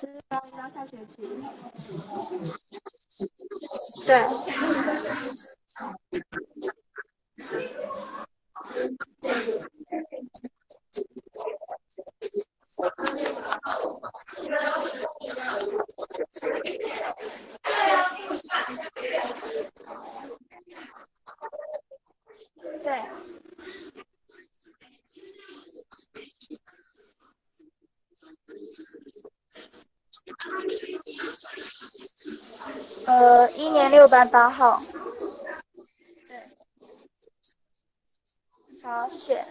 到下学期。对对，1年6班8号。对，好，谢谢。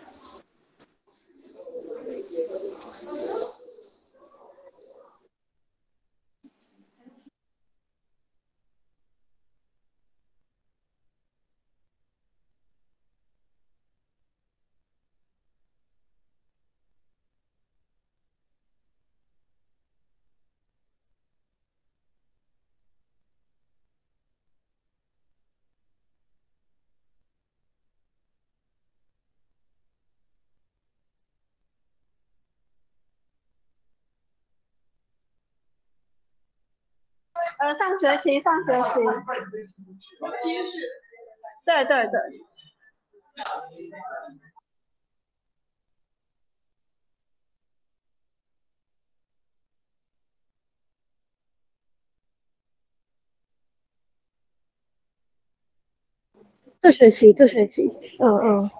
上学期，对对对，这学期，嗯。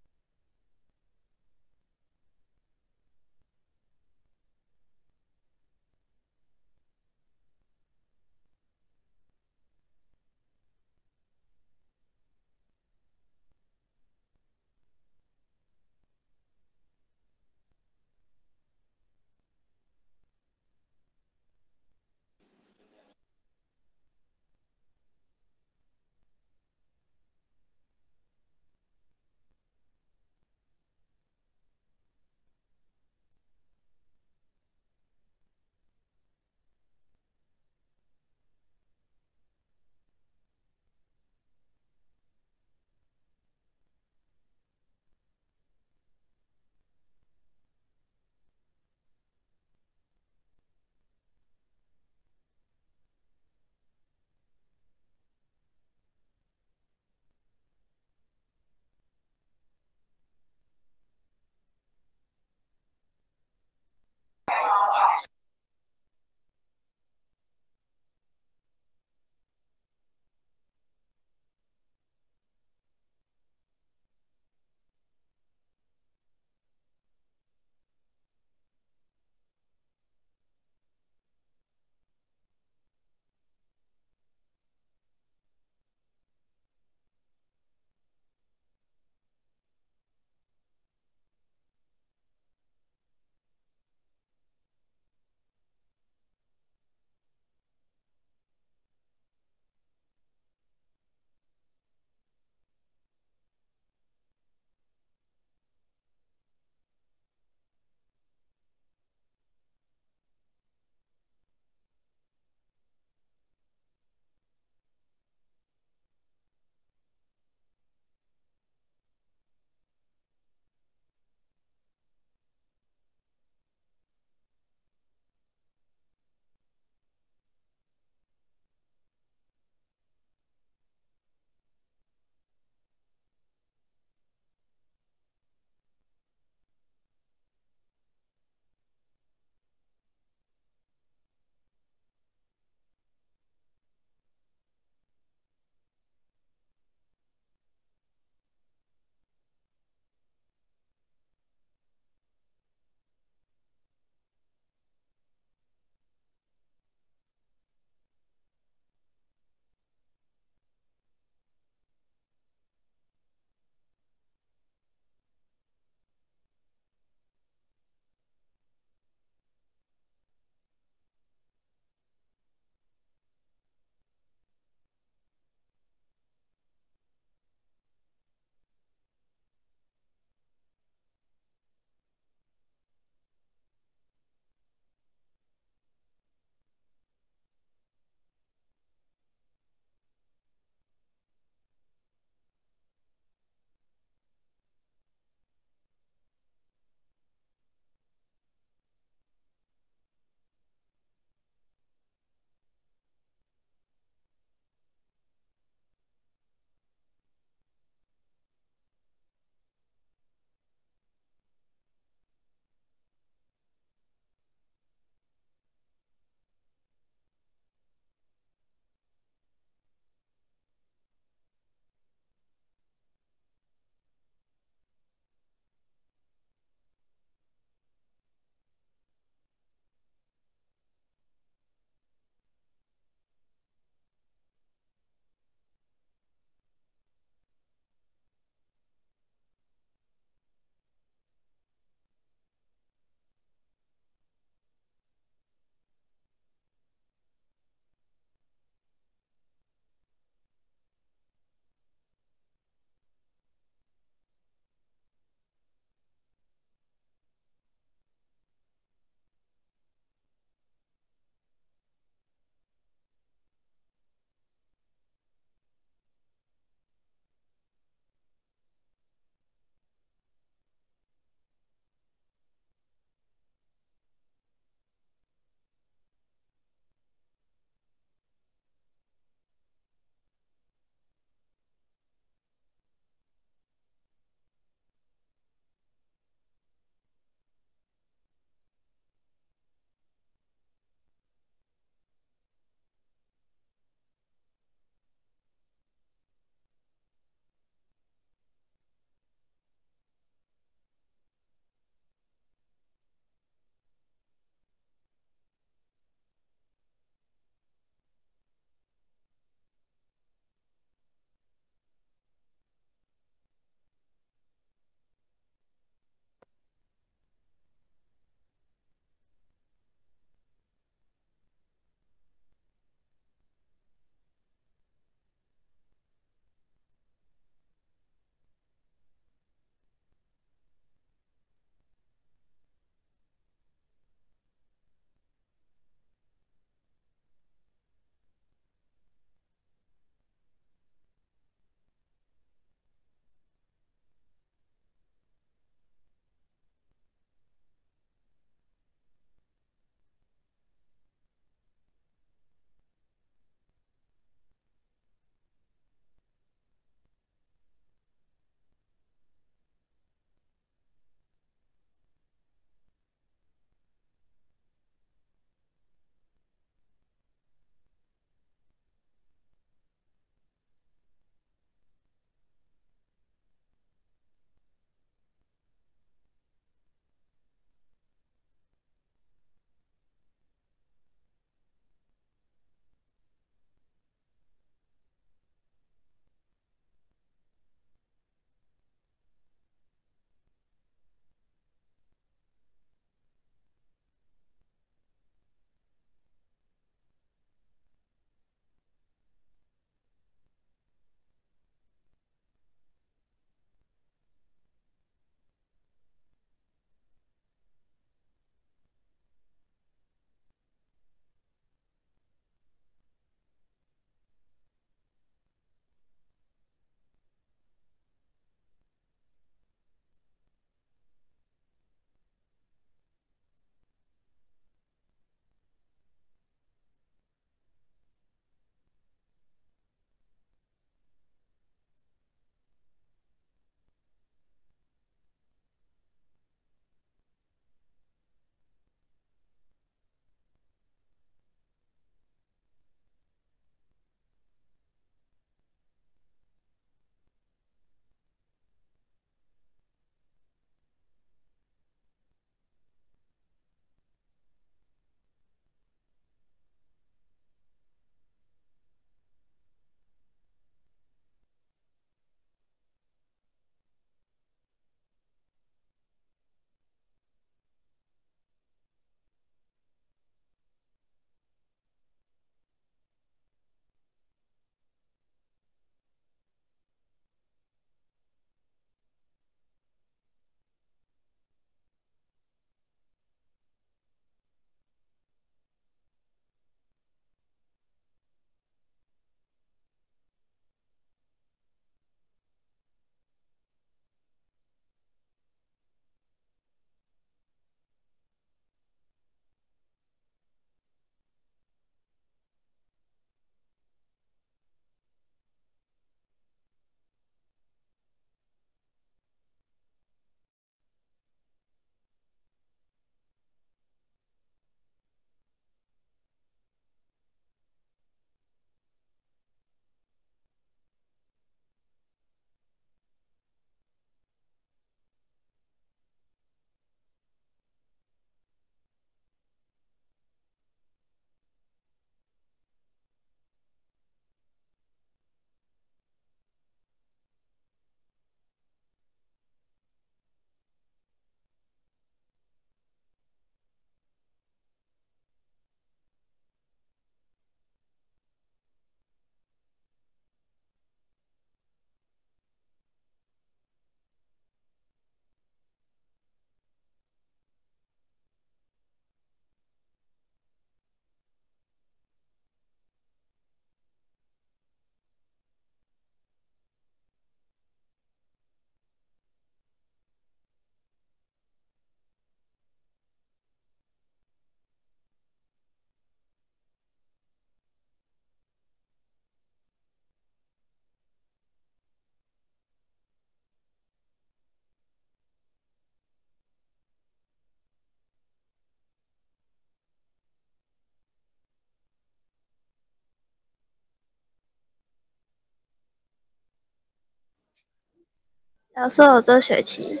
老师，我这学期，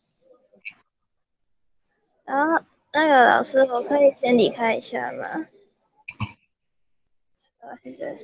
然后那个老师，我可以先离开一下吗？好，谢谢。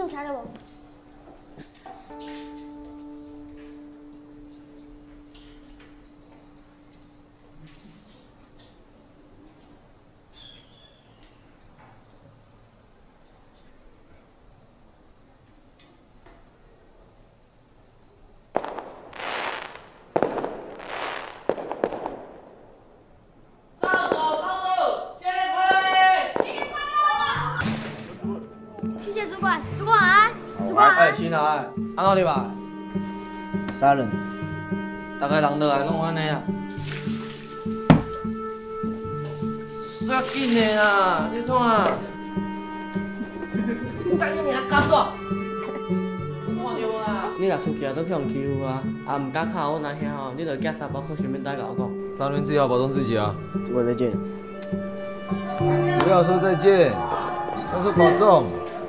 起来了我。 哎，新来，安怎哩吧？ 杀人。 大概人落来拢安尼啊。要紧的啦，你创啊？干你娘干怎？看着无啦？你若出去啊，都被人欺负啊，啊唔敢靠我那遐吼，你着寄3包去前面带甲我讲。 当然自己要保重自己啊。 我再见。 不要说再见，要说保重。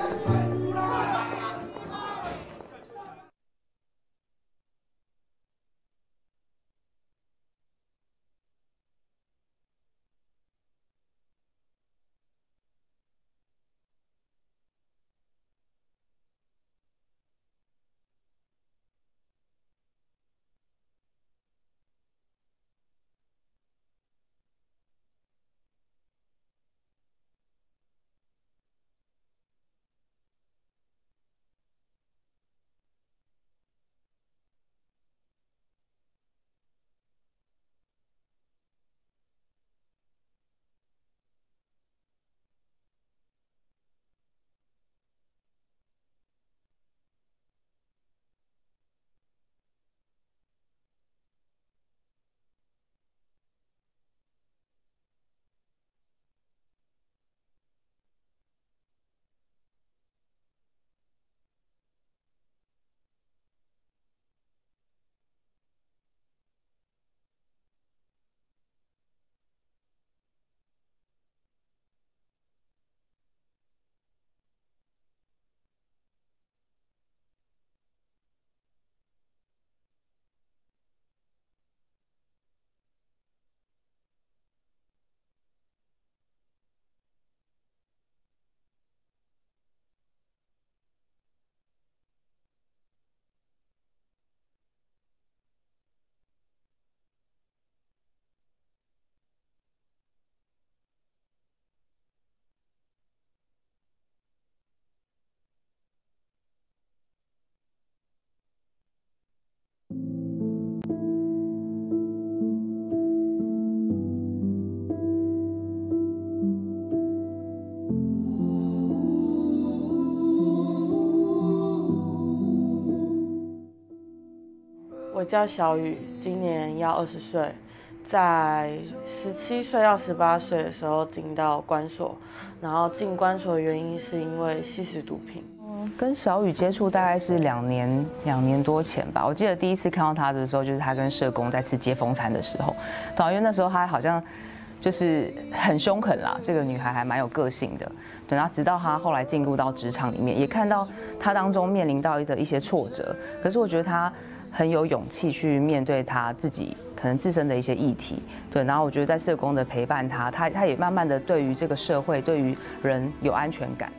我叫小雨，今年要20岁，在17岁到18岁的时候进到关所，然后进关所的原因是因为吸食毒品。 跟小雨接触大概是2年多前吧。我记得第一次看到他的时候，就是他跟社工在吃接风餐的时候，对，因为那时候他好像就是很凶狠啦，这个女孩还蛮有个性的。对，然后直到他后来进入到职场里面，也看到他当中面临到的一些挫折，可是我觉得他很有勇气去面对他自己可能自身的一些议题，对，然后我觉得在社工的陪伴他也慢慢的对于这个社会、对于人有安全感。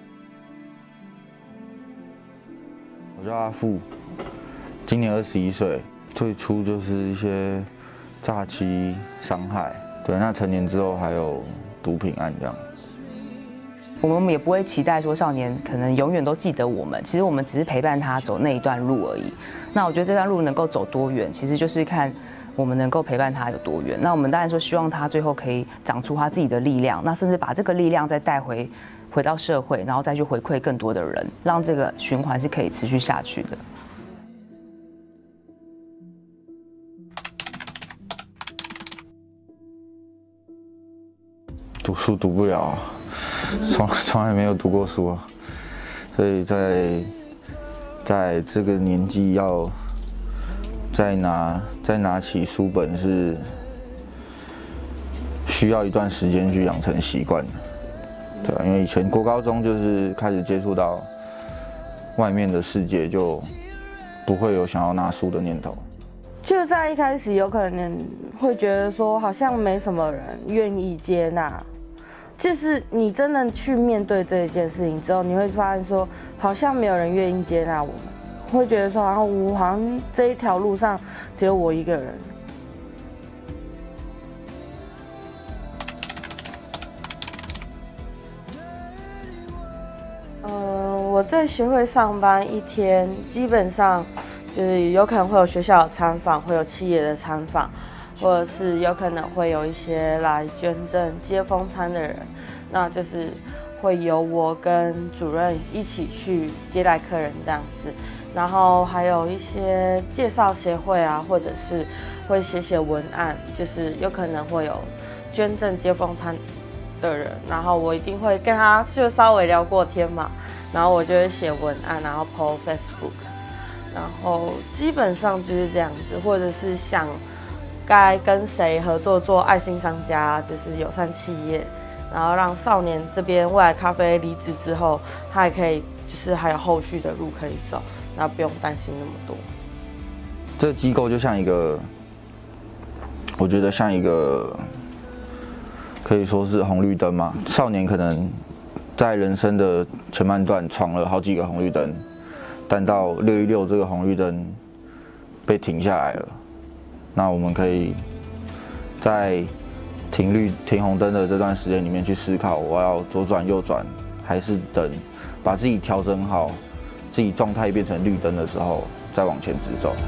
我叫阿富，今年21岁，最初就是一些诈欺、伤害，对，那成年之后还有毒品案这样。 我们也不会期待说少年可能永远都记得我们，其实我们只是陪伴他走那一段路而已。那我觉得这段路能够走多远，其实就是看我们能够陪伴他有多远。那我们当然说希望他最后可以长出他自己的力量，那甚至把这个力量再带回到社会，然后再去回馈更多的人，让这个循环是可以持续下去的。 读书读不了，从来没有读过书啊，所以在这个年纪要再拿起书本是需要一段时间去养成习惯的，对啊，因为以前国高中就是开始接触到外面的世界，就不会有想要拿书的念头。 就在一开始有可能会觉得说好像没什么人愿意接纳， 就是你真的去面对这一件事情之后，你会发现说，好像没有人愿意接纳我们，会觉得说，然后我好像这一条路上只有我一个人。我在学会上班一天，基本上就是有可能会有学校的参访，会有企业的参访，或者是有可能会有一些来捐赠接风餐的人，那就是会由我跟主任一起去接待客人这样子，然后还有一些介绍协会啊，或者是会写文案，就是有可能会有捐赠接风餐的人，然后我一定会跟他就稍微聊过天嘛，然后我就会写文案，然后 po Facebook， 然后基本上就是这样子，或者是想该跟谁合作做爱心商家，就是友善企业，然后让少年这边未来咖啡离职之后，他还可以就是还有后续的路可以走，然后不用担心那么多。 这个机构就像一个，我觉得像一个。可以说是红绿灯嘛，少年可能在人生的前半段闯了好几个红绿灯，但到616这个红绿灯被停下来了，那我们可以在停红灯的这段时间里面去思考，我要左转右转，还是等把自己调整好，自己状态变成绿灯的时候再往前直走。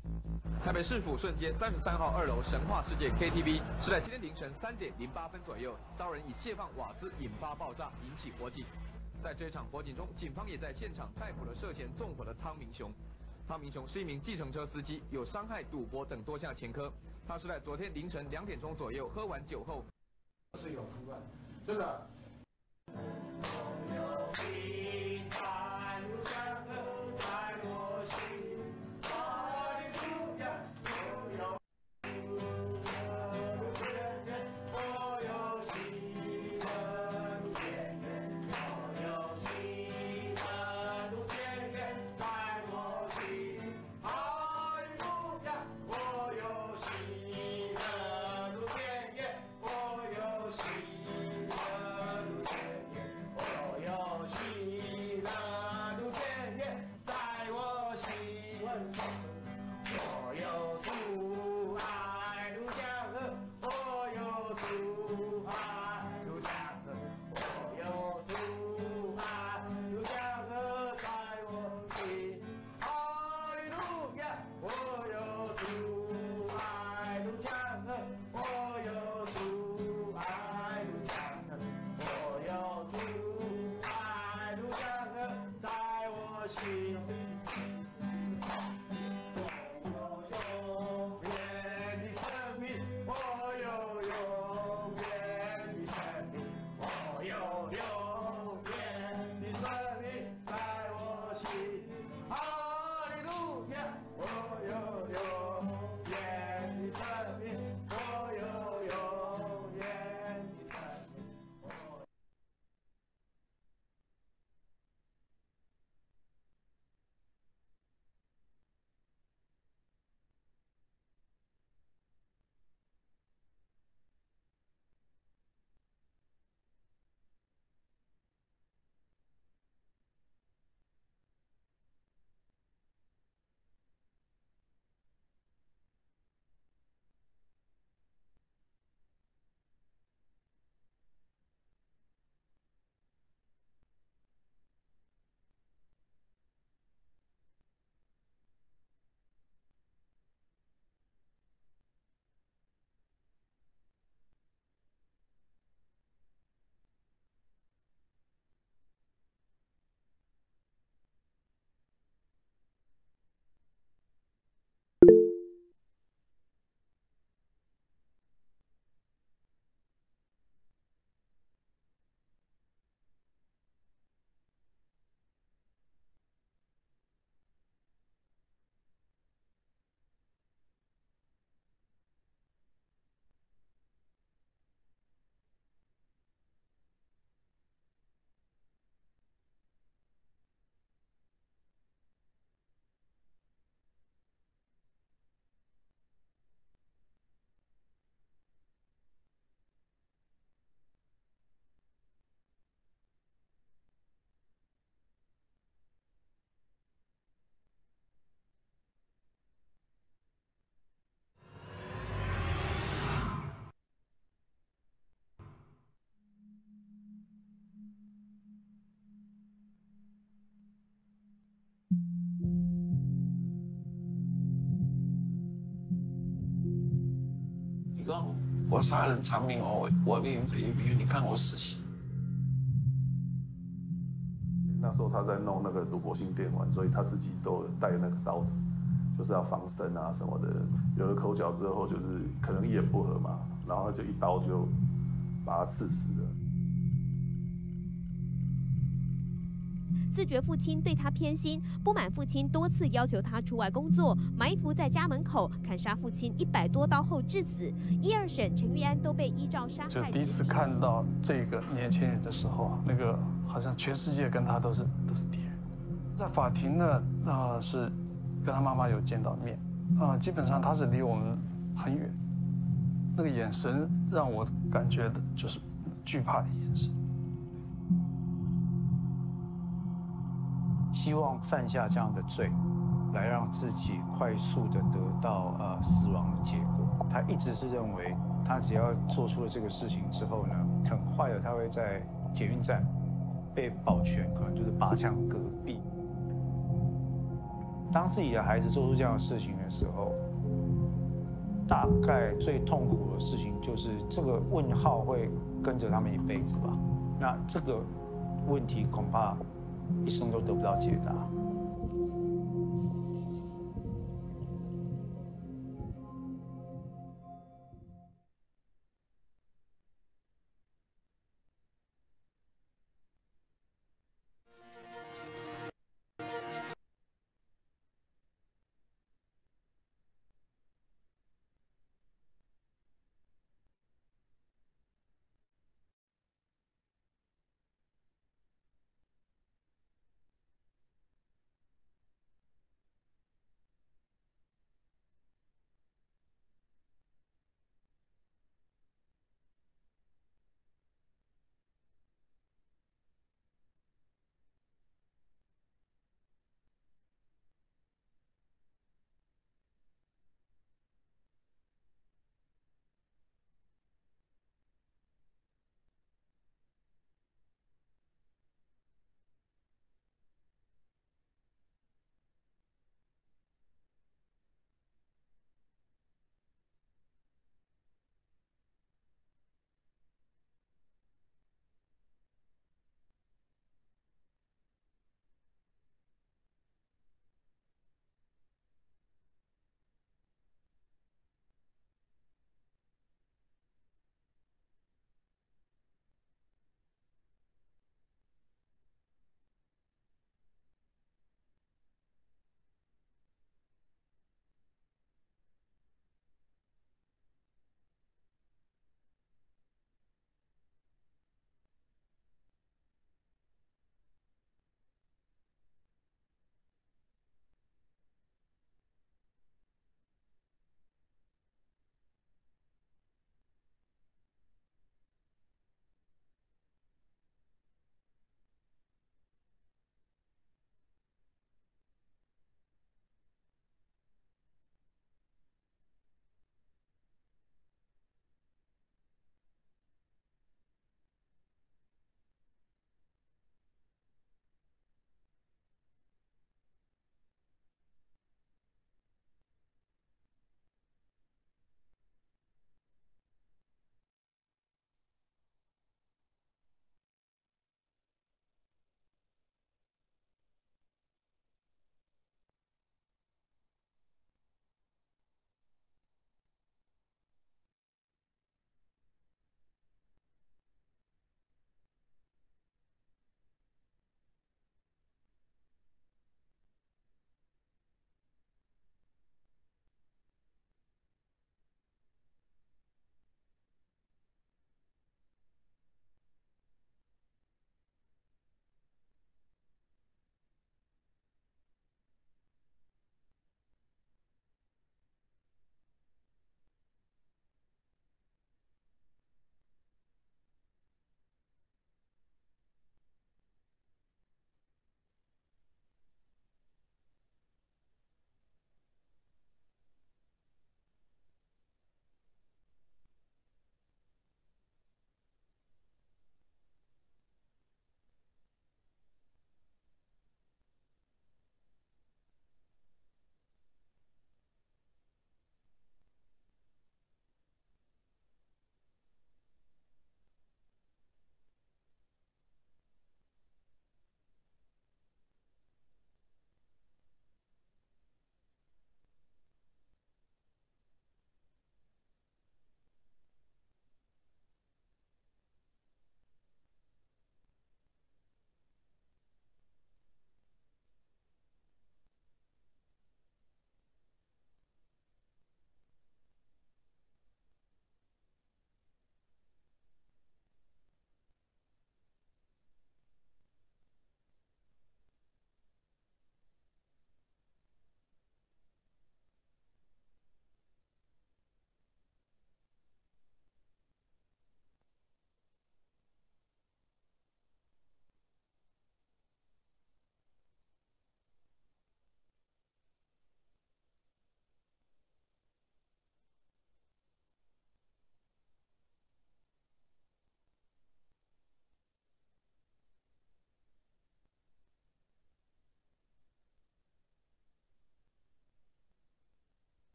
台北市府顺街33号2楼神话世界 KTV 是在今天凌晨3点08分左右，遭人以泄放瓦斯引发爆炸，引起火警。在这场火警中，警方也在现场逮捕了涉嫌纵火的汤明雄。汤明雄是一名计程车司机，有伤害、赌博等多项前科。他是在昨天凌晨2点钟左右喝完酒后， 是有出来，真的。 你说我杀人偿命哦，我命运赔命运，你看我死刑。 那时候他在弄那个赌博性电玩，所以他自己都带那个刀子，就是要防身啊什么的。有了口角之后，就是可能一言不合嘛，然后他就一刀就把他刺死了。 自觉父亲对他偏心，不满父亲多次要求他出外工作，埋伏在家门口砍杀父亲100多刀后致死。1、2审陈玉安都被依照杀害。 就第一次看到这个年轻人的时候，那个好像全世界跟他都是敌人。在法庭呢，是跟他妈妈有见到面，基本上他是离我们很远，那个眼神让我感觉的就是惧怕的眼神。 希望犯下这样的罪，来让自己快速的得到死亡的结果。他一直是认为，他只要做出了这个事情之后呢，很快的他会在捷运站被保全，可能就是拔枪隔壁。 当自己的孩子做出这样的事情的时候，大概最痛苦的事情就是这个问号会跟着他们一辈子吧。那这个问题恐怕一生都得不到解答。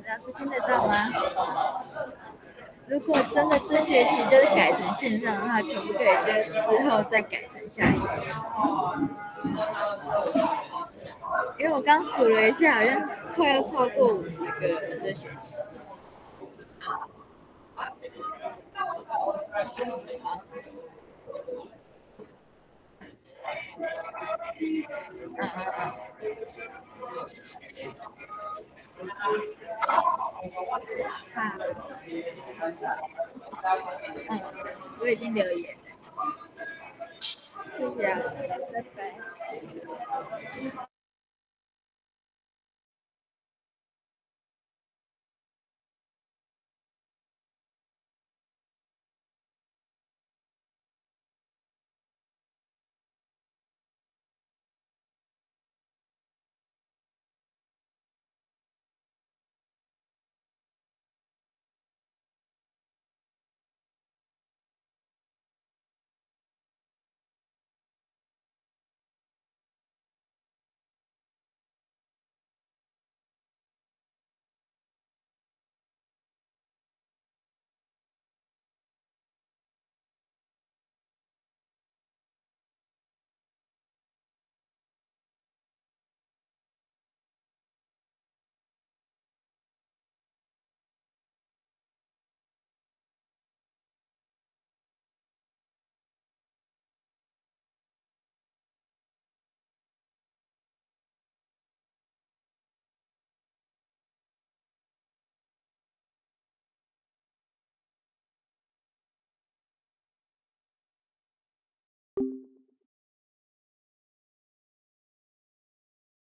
老师听得到吗？如果真的这学期就是改成线上的话，可不可以就之后再改成下学期？因为我刚数了一下，好像快要超过50个了，这学期。我已经留言了，谢谢老师，拜拜。